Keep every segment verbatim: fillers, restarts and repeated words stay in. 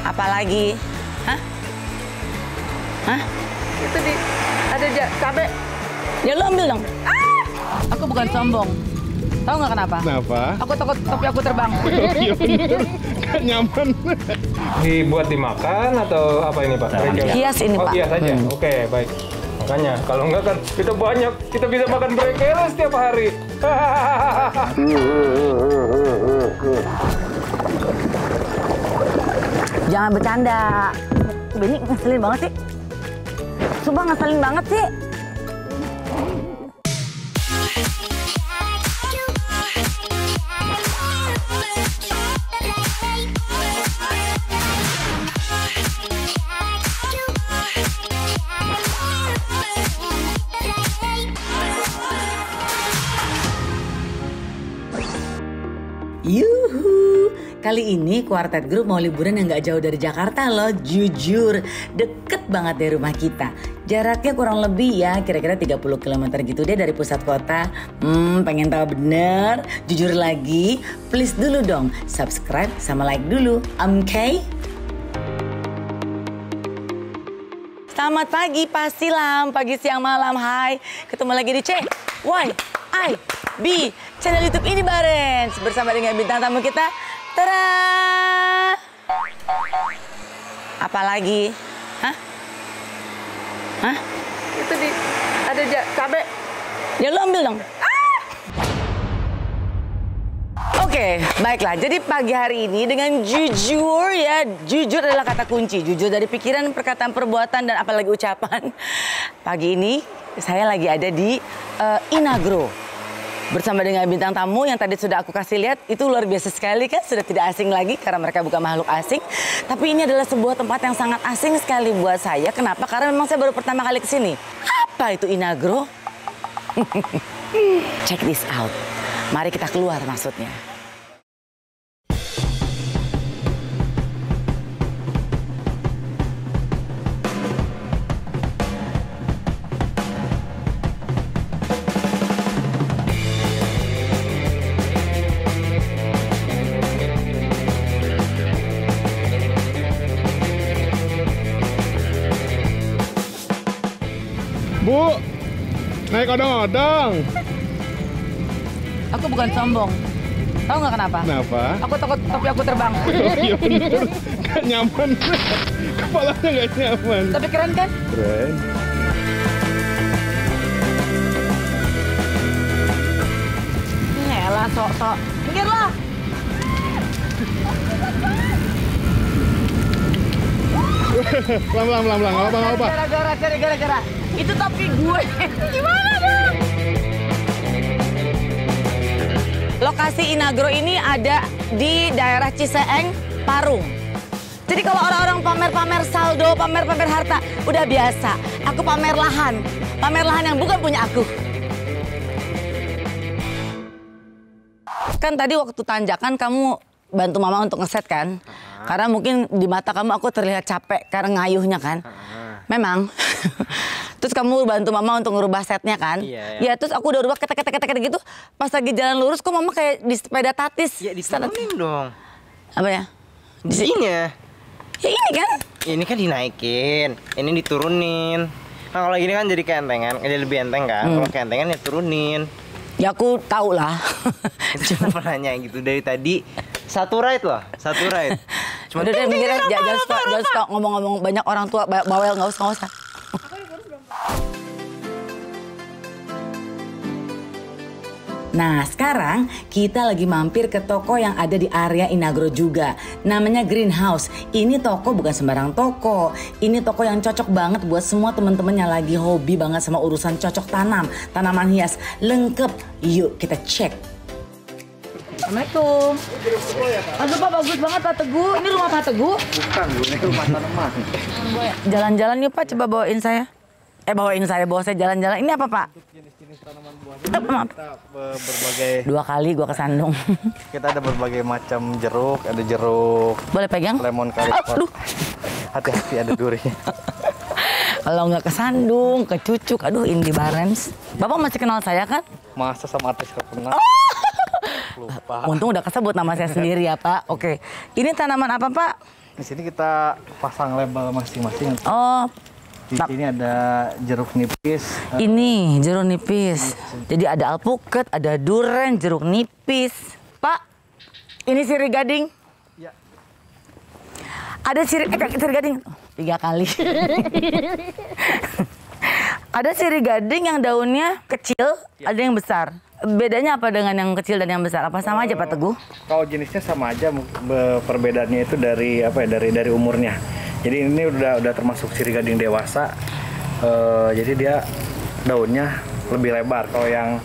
Apalagi? Hah? Hah? Itu di ada cabe. Ya lu ambil dong. Ah! Aku bukan sombong. Tahu nggak kenapa? Kenapa? Aku takut topi aku terbang. Oh iya bener, nggak nyaman. Dibuat dimakan atau apa ini Pak? Brekelnya? Hias ini oh, Pak. hias aja? Hmm. Oke, baik. Makanya, kalau enggak kan kita banyak, kita bisa makan brekel setiap hari. Jangan bercanda. Benny ngeselin banget sih. Sumpah ngeselin banget sih. Yuhu, kali ini Quartet Group mau liburan yang gak jauh dari Jakarta loh, jujur. Deket banget dari rumah kita. Jaraknya kurang lebih ya, kira-kira tiga puluh kilometer gitu deh dari pusat kota. Hmm, pengen tahu bener? Jujur lagi, please dulu dong, subscribe sama like dulu, oke? Okay? Selamat pagi, Pak Silam, pagi, siang, malam, hai. Ketemu lagi di C, Y, I, B, channel YouTube Ini Barens. Bersama dengan bintang tamu kita, tada! Apalagi? Hah? Hah? Itu di ada cabe. Ya lu ambil dong. Oke, baiklah. Jadi pagi hari ini dengan jujur ya, jujur adalah kata kunci. Jujur dari pikiran, perkataan, perbuatan, dan apalagi ucapan. Pagi ini saya lagi ada di uh, Inagro. Bersama dengan bintang tamu yang tadi sudah aku kasih lihat. Itu luar biasa sekali kan, sudah tidak asing lagi karena mereka bukan makhluk asing. Tapi ini adalah sebuah tempat yang sangat asing sekali buat saya. Kenapa? Karena memang saya baru pertama kali ke sini. Apa itu Inagro? Check this out. Mari kita keluar maksudnya. Bu, naik odong-odong. Aku bukan sombong. Tahu nggak kenapa? Kenapa? Aku takut topi aku terbang. Oh iya bener, nggak nyaman. Kepalanya nggak nyaman. Tapi keren kan? Keren. Ngelah sok-sok. Minggir lah. Pelan-pelan, pelan-pelan, nggak apa, nggak apa. Gara-gara, gara-gara. Itu topi gue. Gimana dong? Lokasi Inagro ini ada di daerah Ciseeng, Parung. Jadi kalau orang-orang pamer-pamer saldo, pamer-pamer harta, udah biasa. Aku pamer lahan. Pamer lahan yang bukan punya aku. Kan tadi waktu tanjakan kamu bantu mama untuk ngeset kan? Karena mungkin di mata kamu aku terlihat capek karena ngayuhnya kan? Memang. Terus kamu bantu mama untuk ngerubah setnya kan? Iya, ya. Ya terus aku udah rubah ketek-ketek gitu. Pas lagi jalan lurus kok mama kayak di sepeda tatis. Ya diturunin dong. Apa ya? Isinya. Ya ini kan? Ini kan dinaikin, ini diturunin. Nah kalau gini kan jadi keentengan, jadi lebih enteng kan? Hmm. Kalau keentengan ya turunin. Ya aku tahu lah. Cuma nanya gitu dari tadi. Satu ride loh, satu ride. Cuma udah deh, minggir aja, jangan suka, jangan suka ngomong-ngomong banyak orang tua bawel, nggak usah, nggak usah. Nah, sekarang kita lagi mampir ke toko yang ada di area Inagro juga. Namanya Greenhouse. Ini toko bukan sembarang toko. Ini toko yang cocok banget buat semua teman-teman yang lagi hobi banget sama urusan cocok tanam, tanaman hias. Lengkap. Yuk kita cek. Assalamualaikum. Aduh Pak, bagus banget Pak Teguh. Ini rumah Pak Teguh? Bukan, Bu. Ini rumah tanaman. Jalan-jalan yuk Pak, coba bawain saya. Eh bawain saya, bawa saya jalan-jalan. Ini apa Pak? Jenis-jenis tanaman buahnya kita berbagai. Dua kali gua kesandung. Kita ada berbagai macam jeruk, ada jeruk. Boleh pegang? Lemon karipot. Aduh. Hati-hati ada durinya. Kalau nggak kesandung, kecucuk, aduh Ini Barens. Bapak masih kenal saya kan? Masa sama artis terkenal. Oh. Lupa. Untung udah kesebut nama saya sendiri ya Pak. Oke. Ini tanaman apa Pak? Di sini kita pasang label masing-masing. Oh, Di sini ada jeruk nipis. ini jeruk nipis. Jadi ada alpukat, ada duren, jeruk nipis. Pak, ini sirih gading. Ya. Ada sirih, eh, sirih gading tiga kali. Ada sirih gading yang daunnya kecil, ada yang besar. Bedanya apa dengan yang kecil dan yang besar? Apa sama aja Pak Teguh? Kalau jenisnya sama aja, be- perbedaannya itu dari apa ya? Dari dari umurnya. Jadi ini udah udah termasuk sirih gading dewasa. Eh, jadi dia daunnya lebih lebar. Kalau yang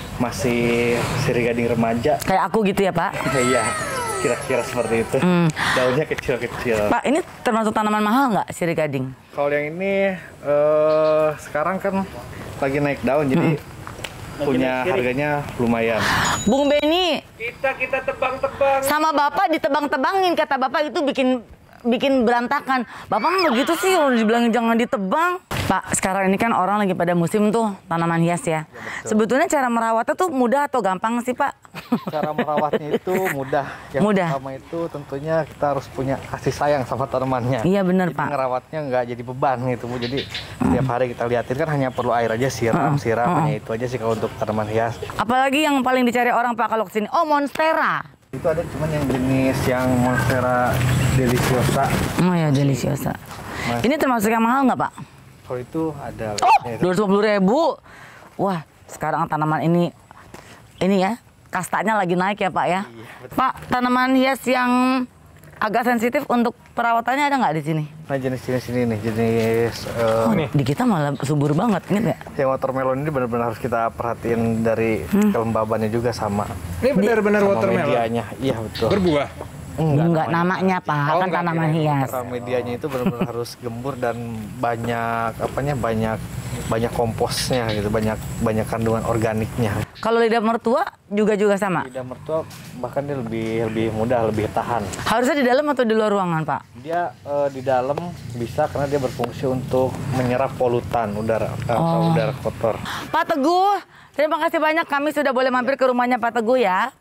masih sirih gading remaja, Kayak aku gitu ya Pak? iya kira-kira seperti itu. Hmm. Daunnya kecil-kecil. Pak, ini termasuk tanaman mahal nggak sirih gading? Kalau yang ini eh, sekarang kan lagi naik daun, jadi punya harganya lumayan. Bung Beni, Kita kita tebang-tebang. sama Bapak ditebang-tebangin, kata Bapak itu bikin bikin berantakan. Bapak mah begitu sih, udah dibilang jangan ditebang. Pak, sekarang ini kan orang lagi pada musim tuh tanaman hias ya. Sebetulnya cara merawatnya tuh mudah atau gampang sih Pak? Cara merawatnya itu mudah. Yang Mudah. pertama itu tentunya kita harus punya kasih sayang sama tanamannya. Iya bener Jadi Pak. ngerawatnya nggak jadi beban gitu Bu. Jadi setiap hari kita liatin kan hanya perlu air aja, siram, siram, hanya itu aja sih kalau untuk tanaman hias. Apalagi yang paling dicari orang Pak kalau kesini, oh monstera. Itu ada cuman yang jenis yang Monstera deliciosa. Oh ya deliciosa. Mas. Ini termasuk yang mahal nggak Pak? Kalau itu ada. Oh, itu. dua ratus lima puluh ribu. Wah, sekarang tanaman ini, ini ya, kastanya lagi naik ya Pak ya. Pak, tanaman hias yang agak sensitif untuk perawatannya ada nggak di sini? Nah jenis-jenis ini nih, jenis eh, Oh, di kita malah subur banget, inget nggak? yang watermelon ini benar-benar harus kita perhatiin dari Hmm. kelembabannya juga sama. Ini benar-benar sama watermelon. medianya. Iya betul. Berbuah. Enggak, namanya Pak, Oh, kan enggak, tanaman kirain. hias. Kalau medianya itu benar-benar harus gembur dan banyak apanya banyak banyak komposnya gitu, banyak banyak kandungan organiknya. Kalau lidah mertua juga juga sama. Lidah mertua bahkan dia lebih lebih mudah, lebih tahan. Harusnya di dalam atau di luar ruangan Pak? Dia eh, di dalam bisa karena dia berfungsi untuk menyerap polutan udara atau Oh. udara kotor. Pak Teguh, terima kasih banyak kami sudah boleh mampir ke rumahnya Pak Teguh ya.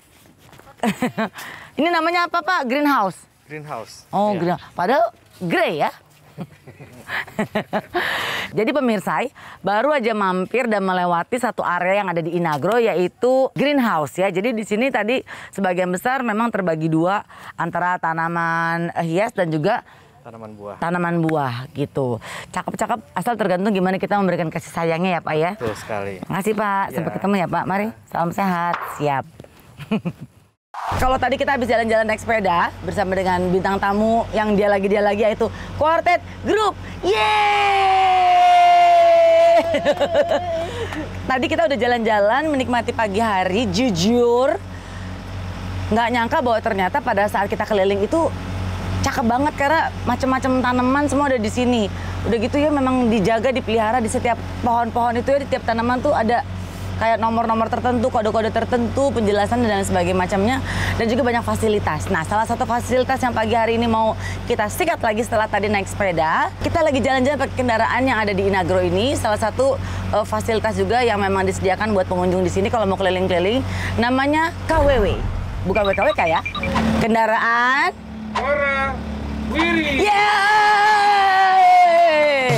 Ini namanya apa Pak? Greenhouse. Greenhouse. Oh, Iya. green. Padahal grey ya. Jadi pemirsa, baru aja mampir dan melewati satu area yang ada di Inagro yaitu greenhouse ya. Jadi di sini tadi sebagian besar memang terbagi dua antara tanaman hias dan juga Tanaman buah. tanaman buah gitu. Cakep-cakep asal tergantung gimana kita memberikan kasih sayangnya ya Pak ya. Betul sekali. Makasih Pak, sampai Ya. ketemu ya Pak. Mari, salam sehat, siap. Kalau tadi kita habis jalan-jalan naik sepeda bersama dengan bintang tamu yang dia lagi dia lagi yaitu Quartet Group. Yeay! Tadi kita udah jalan-jalan menikmati pagi hari, jujur nggak nyangka bahwa ternyata pada saat kita keliling itu cakep banget karena macam-macam tanaman semua ada di sini. Udah gitu ya memang dijaga, dipelihara di setiap pohon-pohon itu ya, di tiap tanaman tuh ada kayak nomor-nomor tertentu, kode-kode tertentu, penjelasan dan sebagainya macamnya, dan juga banyak fasilitas. Nah, salah satu fasilitas yang pagi hari ini mau kita sikat lagi setelah tadi naik sepeda, kita lagi jalan-jalan pakai kendaraan yang ada di Inagro ini. Salah satu uh, fasilitas juga yang memang disediakan buat pengunjung di sini kalau mau keliling-keliling, namanya K W W, bukan W K W K ya, kendaraan. Wara Wiri. Yeay!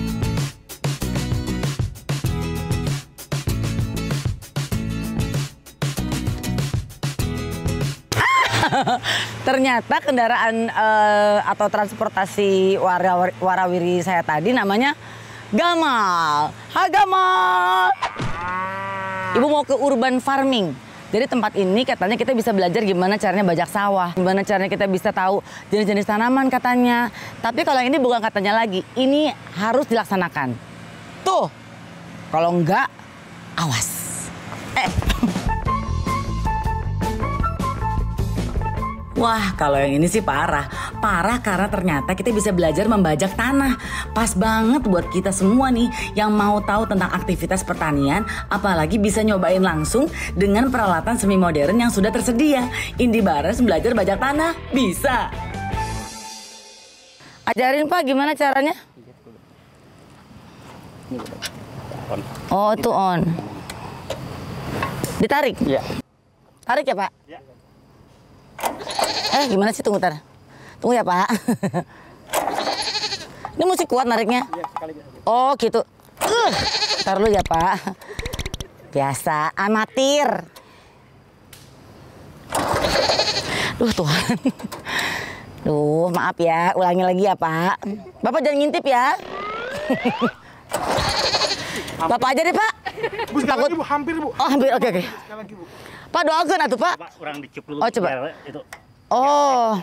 Ternyata kendaraan eh, atau transportasi wara- warawiri saya tadi namanya Gamal. Ha Gamal. Ibu mau ke urban farming. Jadi tempat ini katanya kita bisa belajar gimana caranya bajak sawah, gimana caranya kita bisa tahu jenis-jenis tanaman katanya. Tapi kalau ini bukan katanya lagi, ini harus dilaksanakan. Tuh, kalau enggak, awas. Eh. Wah, kalau yang ini sih parah. Parah karena ternyata kita bisa belajar membajak tanah. Pas banget buat kita semua nih yang mau tahu tentang aktivitas pertanian, apalagi bisa nyobain langsung dengan peralatan semi modern yang sudah tersedia. Indi Bares belajar bajak tanah, bisa. Ajarin Pak, gimana caranya? Oh, itu on. Ditarik? Iya. Tarik ya Pak? Eh gimana sih, tunggu tar. Tunggu ya Pak. Ini mesti kuat nariknya. Oh gitu. Uh, ntar dulu ya Pak. Biasa, amatir. Duh Tuhan. Duh maaf ya, ulangi lagi ya Pak. Bapak jangan ngintip ya. Bapak aja deh Pak. Bu, sekali lagi Bu, hampir Bu. Oh hampir, oke oke. Sekali lagi Bu. Pak doakan atuh Pak. Pak, kurang dicup dulu. Oh coba. biar itu. Oh.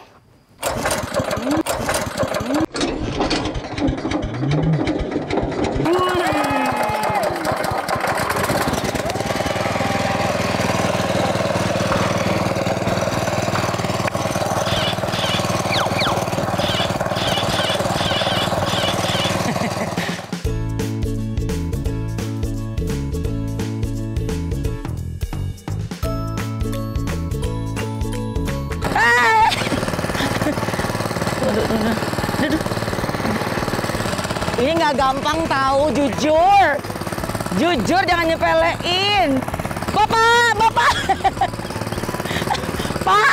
Ini nggak gampang tahu, jujur. Jujur jangan nyepelein. Bapak, Bapak. Pak.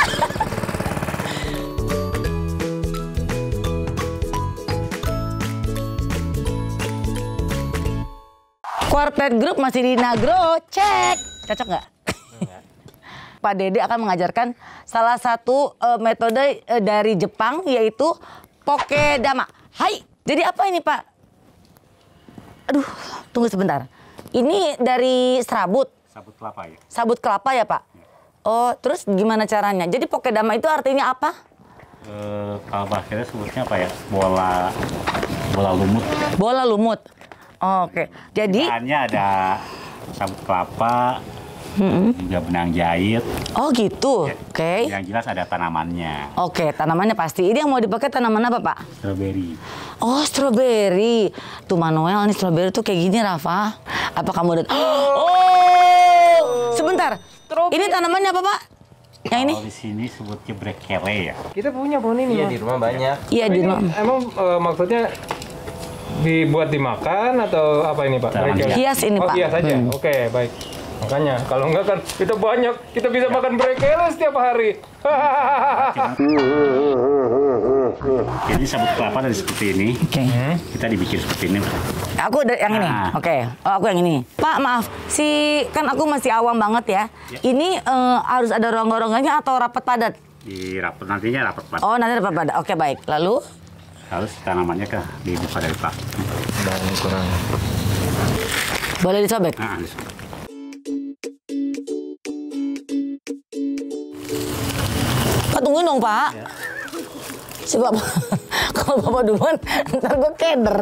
Quartet Group masih di Nagro, cek. Cocok nggak? Pak Dede akan mengajarkan salah satu uh, metode uh, dari Jepang, yaitu Pokedama. Hai, jadi apa ini Pak? Aduh, tunggu sebentar. Ini dari serabut? Sabut kelapa ya. Sabut kelapa ya Pak? Ya. Oh, terus gimana caranya? Jadi Pokedama itu artinya apa? Eh, kalau bahasanya sebutnya apa ya? Bola, bola lumut. Bola lumut. Oh, oke, okay. Jadi bahannya ada sabut kelapa, mm-hmm. juga benang jahit. Oh gitu, Ya, oke. Okay. Yang jelas ada tanamannya. Oke, okay, tanamannya pasti. Ini yang mau dipakai tanaman apa Pak? Strawberry. Oh, stroberi. Tuh Manuel, nih stroberi tuh kayak gini Rafa. Apa kamu udah? Oh, sebentar. Ini tanamannya apa Pak? Yang ini? Kalau di sini sebutnya brekele ya. Kita punya pohon ini. Iya Mas. di rumah banyak. Iya di rumah. Emang uh, maksudnya dibuat dimakan atau apa ini Pak? Tanaman Brekele? hias ini, oh, Pak. hias saja. Hmm. Oke, baik. Makanya kalau enggak kan kita banyak, kita bisa makan brekele setiap hari. Jadi sabut kelapa dari seperti ini. Oke. Okay. Kita dibikin seperti ini. Aku ada yang ini. Nah. Oke. Okay. Oh, aku yang ini. Pak, maaf. Si kan aku masih awam banget ya. Ya. Ini eh, harus ada rongga-rongganya atau rapat padat? Di rapat nantinya rapat padat. Oh, nanti rapat padat. Oke, baik. Lalu Harus tanamannya ke dibuka dari pak. Dan kurang. boleh disobek? Nah, disobek. Pak, tungguin dong, Pak. Ya. Si Bapak, kalau Bapak duluan, ntar gue keder.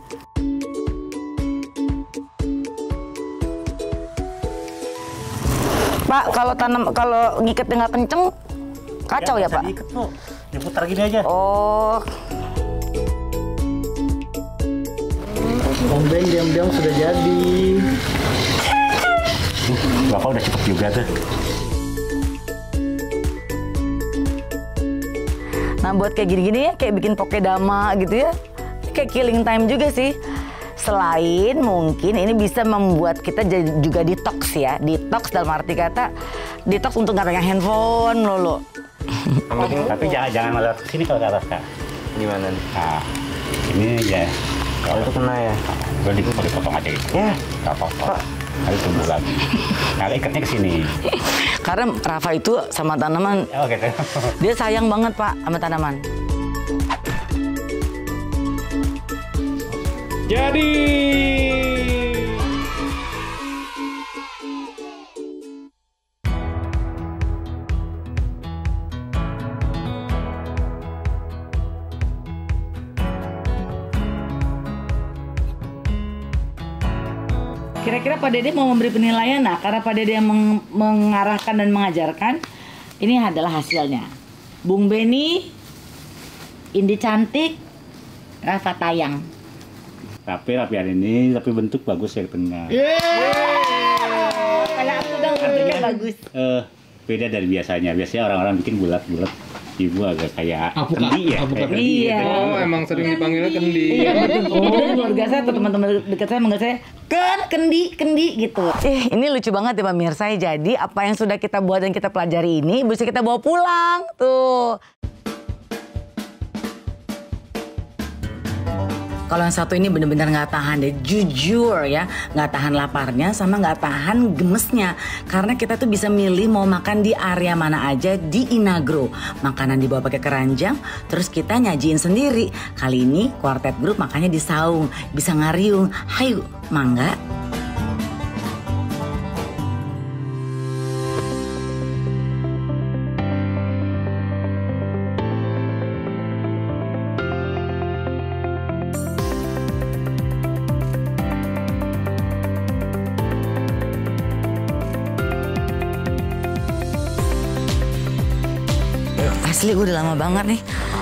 Pak, kalau tanam, kalau ngiketnya nggak kenceng, kacau ya, Pak? Diikat tuh, diputar gini aja. Oh, Ombeng diam-diam sudah jadi. Bapak udah cepet juga tuh. nah buat kayak gini-gini ya, kayak bikin pokedama gitu ya, kayak killing time juga sih. Selain mungkin ini bisa membuat kita jadi juga detox ya, detox dalam arti kata detox untuk nggak pegang handphone lolo. Tapi jangan jangan melihat ke sini kalau ke atas kak. Gimana nih? Nah, ini ya. Kalau itu kena ya? Boleh dipotong, dipotong aja gitu. Ya. Gak apa-apa. Harus tumbuh lagi. Nah, ikatnya ke sini. Karena Rafa itu sama tanaman, Oh gitu. dia sayang banget Pak sama tanaman. Jadi Kira-kira Pak Dede mau memberi penilaian, nah karena Pak Dede yang meng- mengarahkan dan mengajarkan, ini adalah hasilnya. Bung Beni, Indi cantik, Rafa tayang. Tapi rapian ini, tapi bentuk bagus ya tengah. Kayak aku dong, bentuknya bagus. Eh, beda dari biasanya. Biasanya orang-orang bikin bulat-bulat. Ibu agak kayak kendi ya. Kayak kendi Iya. gitu. oh emang sering dipanggilnya kendi. Iya betul. Jadi keluarga saya atau teman-teman dekat saya manggil saya Ken, kendi, kendi gitu. Eh ini lucu banget ya pemirsa. Jadi apa yang sudah kita buat dan kita pelajari ini bisa kita bawa pulang tuh. Kalau yang satu ini bener-bener nggak tahan deh, jujur ya, nggak tahan laparnya sama nggak tahan gemesnya. Karena kita tuh bisa milih mau makan di area mana aja di Inagro. Makanan dibawa pakai keranjang, terus kita nyajiin sendiri. Kali ini Quartet Group makannya di saung, bisa ngariung. Hayu, mangga. Asli gue udah lama banget nih.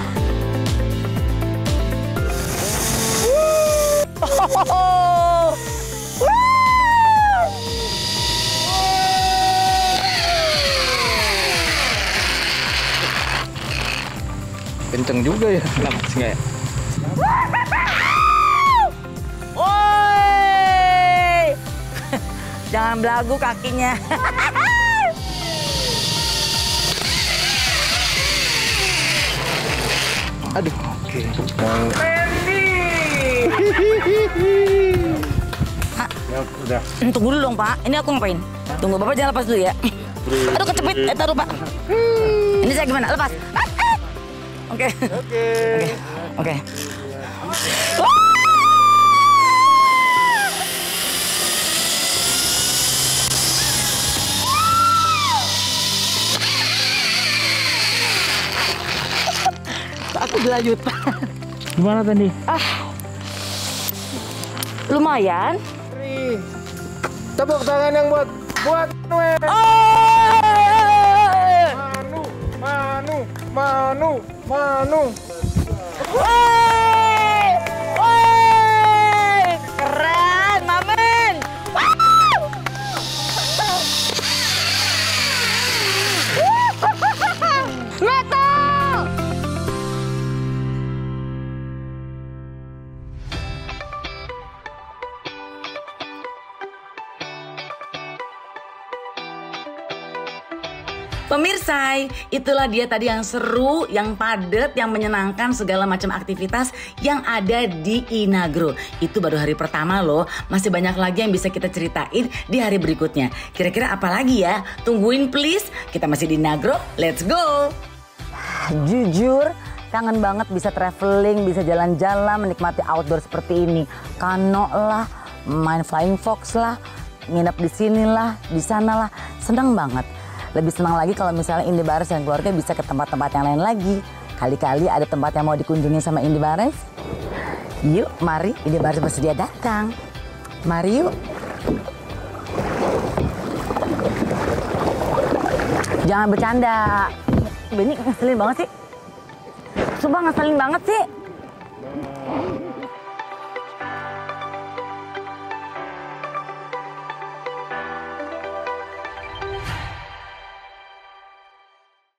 Kenceng juga ya. Lama sih nggak ya? Woi, jangan belagu kakinya. Aduh. Oke. Pak, Ya, udah. tunggu dulu dong Pak. Ini aku ngapain? Tunggu Bapak jangan lepas dulu ya. Aduh kecepit, eh taruh Pak. Ini saya gimana? Lepas. Oke. Oke. Oke. Aku berlanjut. Gimana tadi? Ah, lumayan. Tepuk tangan yang buat buat Noel. Oh! Manu, Manu, Manu, Manu. Woi! Woi! Keren, Mamen. Wow! Metal! Pemirsa, itulah dia tadi yang seru, yang padat, yang menyenangkan, segala macam aktivitas yang ada di Inagro. Itu baru hari pertama loh, masih banyak lagi yang bisa kita ceritain di hari berikutnya. Kira-kira apa lagi ya? Tungguin please, kita masih di Inagro, let's go! Jujur, kangen banget bisa traveling, bisa jalan-jalan, menikmati outdoor seperti ini. Kano lah, main flying fox lah, nginep di sini lah, di sana lah, senang banget. Lebih senang lagi kalau misalnya Indi Barens dan keluarga bisa ke tempat-tempat yang lain lagi. Kali-kali ada tempat yang mau dikunjungi sama Indi Barens. Yuk, mari Indi Barens bersedia datang. Mari yuk. Jangan bercanda. Benny ngeselin banget sih. Sumpah ngeselin banget sih.